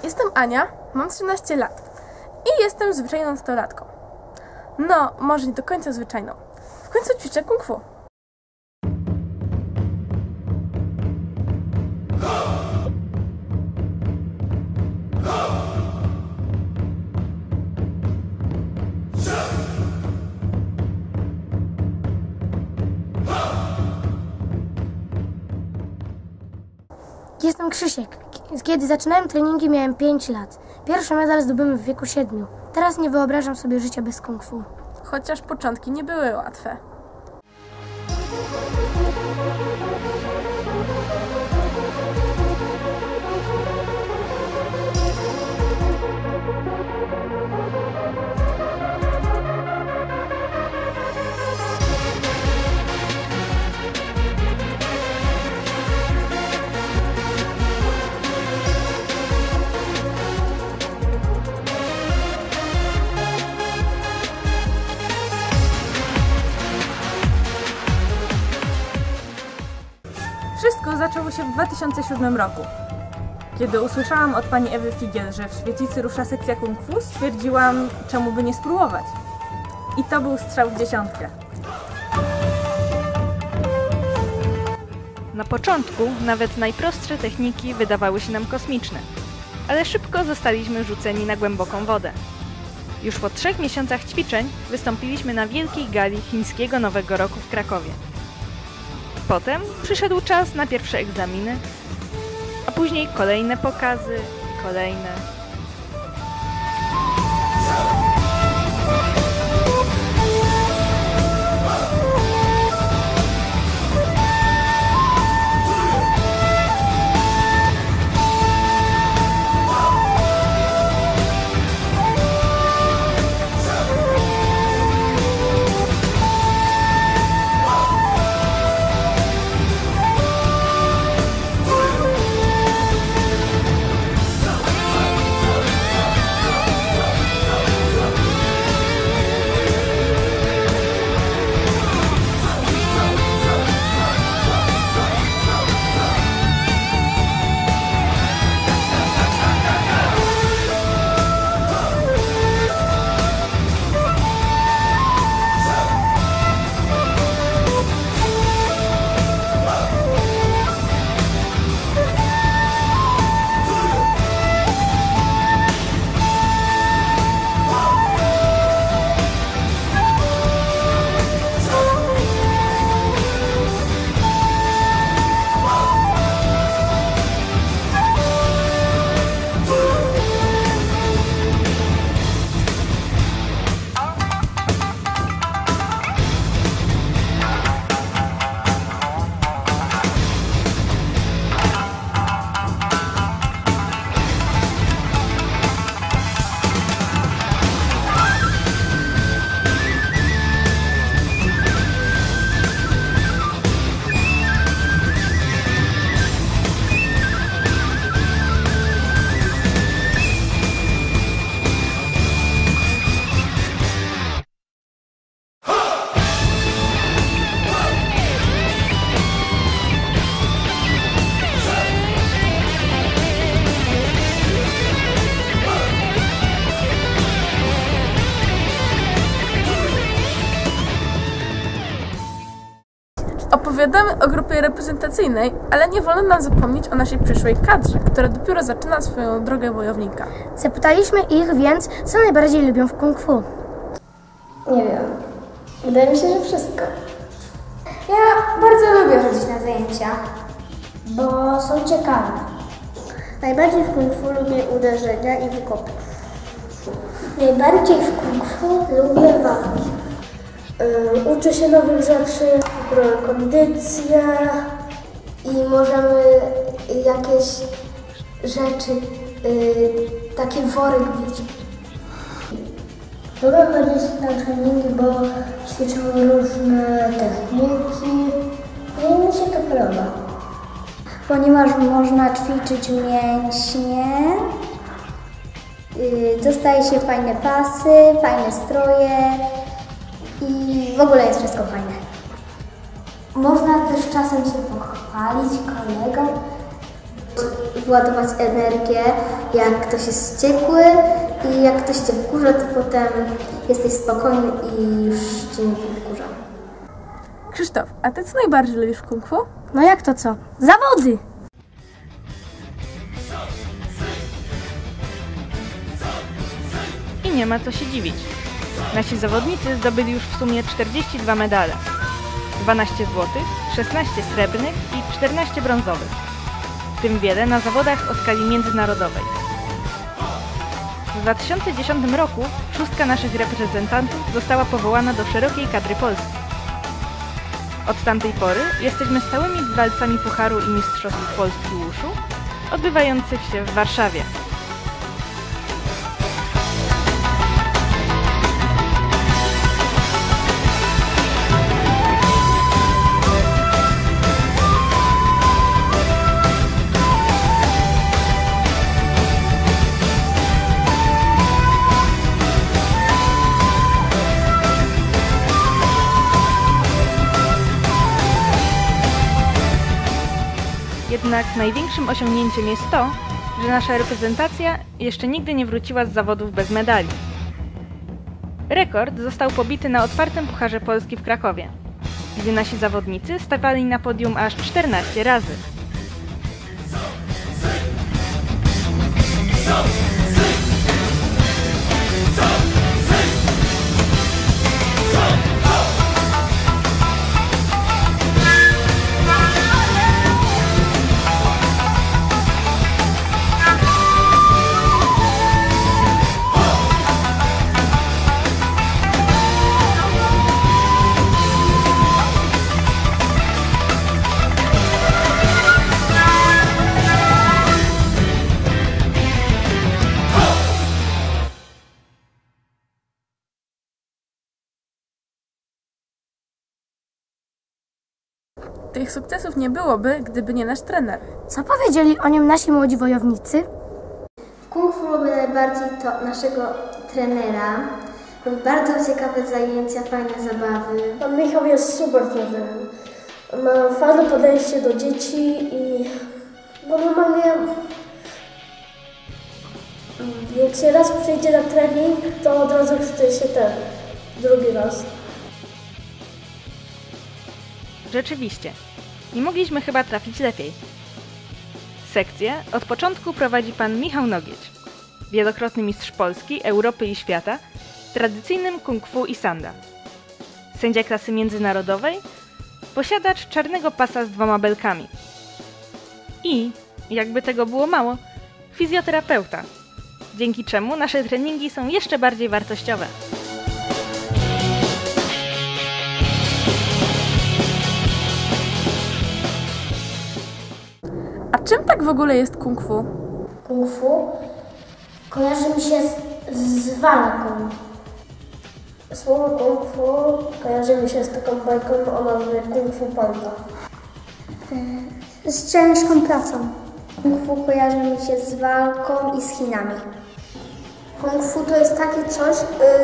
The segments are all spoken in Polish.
Jestem Ania, mam 13 lat i jestem zwyczajną nastolatką. No, może nie do końca zwyczajną. W końcu ćwiczę kung fu. Jestem Krzysiek. Kiedy zaczynałem treningi, miałem 5 lat. Pierwszy medal zdobyłem w wieku 7. Teraz nie wyobrażam sobie życia bez kung fu. Chociaż początki nie były łatwe. Wszystko zaczęło się w 2007 roku. Kiedy usłyszałam od pani Ewy Figiel, że w Świetlicy rusza sekcja kung fu, stwierdziłam, czemu by nie spróbować. I to był strzał w dziesiątkę. Na początku nawet najprostsze techniki wydawały się nam kosmiczne, ale szybko zostaliśmy rzuceni na głęboką wodę. Już po 3 miesiącach ćwiczeń wystąpiliśmy na wielkiej gali chińskiego Nowego Roku w Krakowie. Potem przyszedł czas na pierwsze egzaminy, a później kolejne pokazy, kolejne. Opowiadamy o grupie reprezentacyjnej, ale nie wolno nam zapomnieć o naszej przyszłej kadrze, która dopiero zaczyna swoją drogę wojownika. Zapytaliśmy ich więc, co najbardziej lubią w kung fu. Nie wiem. Wydaje mi się, że wszystko. Ja bardzo lubię chodzić na zajęcia, Bo są ciekawe. najbardziej w kung fu lubię uderzenia i wykopy. Najbardziej w kung fu lubię walki. Uczę się nowych rzeczy, kondycję i możemy jakieś rzeczy, takie worek bić. Lubię chodzić na treningi, bo ćwiczą różne techniki i mi się to podoba. Ponieważ można ćwiczyć mięśnie, dostaje się fajne pasy, fajne stroje i w ogóle jest wszystko fajne. Można też czasem się pochwalić kolegom Władować energię, jak ktoś jest wściekły i jak ktoś cię wkurza, to potem jesteś spokojny i już cię nie wkurza. Krzysztof, a ty co najbardziej lubisz w kung fu? No jak to co? Zawody! I nie ma co się dziwić. Nasi zawodnicy zdobyli już w sumie 42 medale. 12 złotych, 16 srebrnych i 14 brązowych. W tym wiele na zawodach o skali międzynarodowej. W 2010 roku 6 naszych reprezentantów została powołana do szerokiej kadry Polski. Od tamtej pory jesteśmy stałymi walcami Pucharu i Mistrzostw Polski Wushu, odbywających się w Warszawie. Jednak największym osiągnięciem jest to, że nasza reprezentacja jeszcze nigdy nie wróciła z zawodów bez medali. Rekord został pobity na otwartym Pucharze Polski w Krakowie, gdzie nasi zawodnicy stawali na podium aż 14 razy. Tych sukcesów nie byłoby, gdyby nie nasz trener. Co powiedzieli o nim nasi młodzi wojownicy? W kung fu lubię najbardziej to naszego trenera. Robi bardzo ciekawe zajęcia, fajne zabawy. Pan Michał jest super trenerem. Ma fajne podejście do dzieci i normalnie jak się raz przyjdzie na trening, to od razu chce się drugi raz. Rzeczywiście, nie mogliśmy chyba trafić lepiej. Sekcję od początku prowadzi pan Michał Nogieć, wielokrotny mistrz Polski, Europy i świata w tradycyjnym kung fu i sanda. Sędzia klasy międzynarodowej, posiadacz czarnego pasa z 2 belkami. I, jakby tego było mało, fizjoterapeuta, dzięki czemu nasze treningi są jeszcze bardziej wartościowe. A czym tak w ogóle jest kung fu? Kung fu kojarzy mi się z walką. Słowo kung fu kojarzy mi się z taką bajką o nazwie Kung Fu Panda. Z ciężką pracą. Kung fu kojarzy mi się z walką i z Chinami. Kung fu to jest takie coś,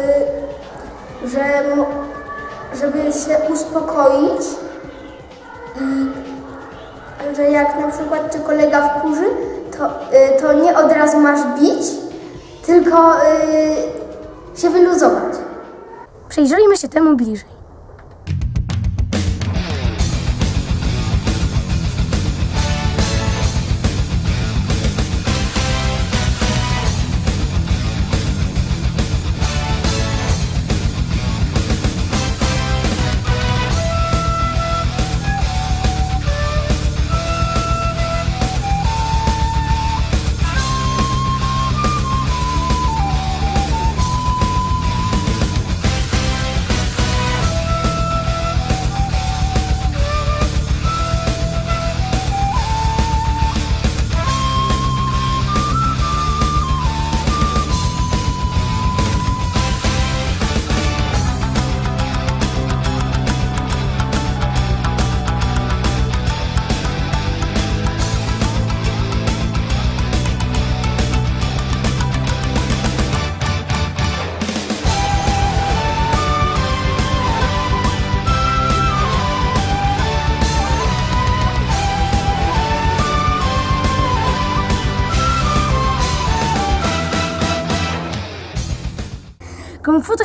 żeby się uspokoić i że jak na przykład cię kolega wkurzy, to nie od razu masz bić, tylko się wyluzować. Przyjrzyjmy się temu bliżej.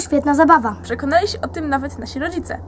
świetna zabawa. Przekonali się o tym nawet nasi rodzice.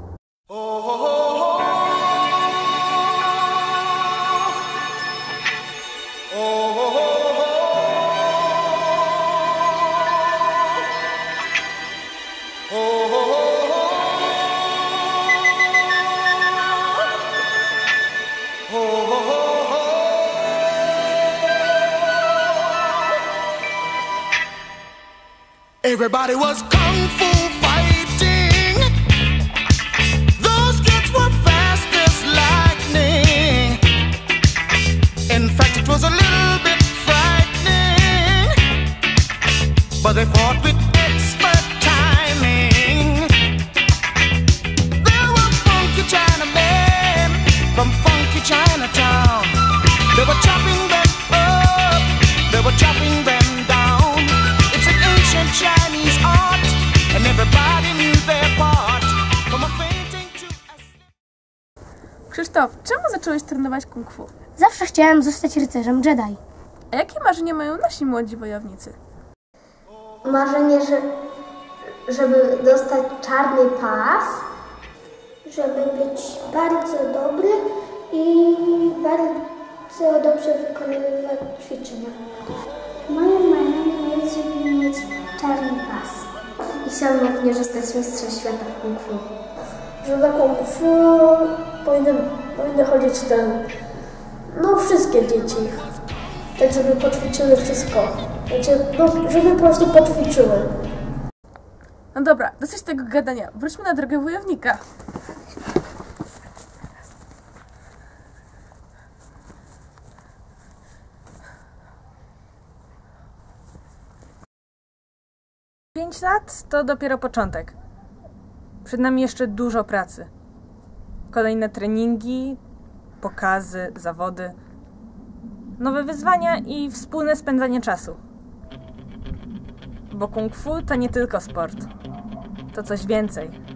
Everybody was kung fu fighting. Those kids were fast as lightning. In fact, it was a little bit frightening, but they fought with expert timing. There were funky Chinamen from funky Chinatown. They were chopping them up, they were chopping them down. It's an ancient Chinese art, and everybody knew their part. From a fainting to a... Krzysztof, czemu zacząłeś trenować kung fu? Zawsze chciałem zostać rycerzem Jedi. A jakie marzenia mają nasi młodzi wojownicy? Marzenie, żeby dostać czarny pas, Żeby być bardzo dobry i bardzo dobrze wykonywać ćwiczenia. moim marzeniem jest, żeby mieć czarny pas. I chciałam również zostać mistrzem świata w kung fu. Że na kung fu powinny chodzić wszystkie dzieci. Tak, żeby poćwiczyły wszystko. Żeby po prostu poćwiczyły. No dobra, dosyć tego gadania. Wróćmy na drogę wojownika. Pięć lat to dopiero początek. Przed nami jeszcze dużo pracy. Kolejne treningi, pokazy, zawody, nowe wyzwania i wspólne spędzanie czasu. Bo kung fu to nie tylko sport. To coś więcej.